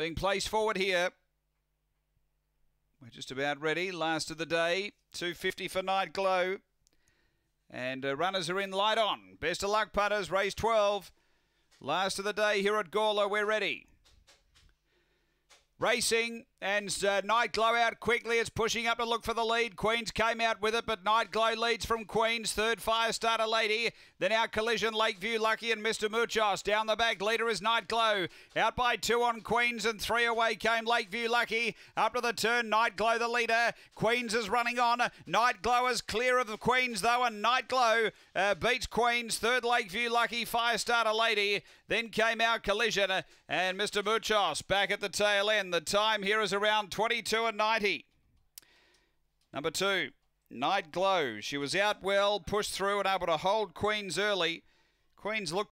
being placed forward here. We're just about ready. Last of the day. 250 for Night Glow. And runners are in light on. Best of luck, punters. Race 12. Last of the day here at Gawler. We're ready. Racing, and Night Glow out quickly. It's pushing up to look for the lead. Queens came out with it, but Night Glow leads from Queens. Third, Firestarter Lady. Then our Collision, Lakeview Lucky and Mr. Muchos. Down the back, leader is Night Glow. Out by 2 on Queens, and 3 away came Lakeview Lucky. Up to the turn, Night Glow the leader. Queens is running on. Night Glow is clear of the Queens though, and Night Glow beats Queens. Third, Lakeview Lucky, Firestarter Lady. Then came our Collision and Mr. Muchos back at the tail end. The time here is around 22:90. Number 2, Night Glow. She was out well, pushed through and able to hold Queens early. Queens looked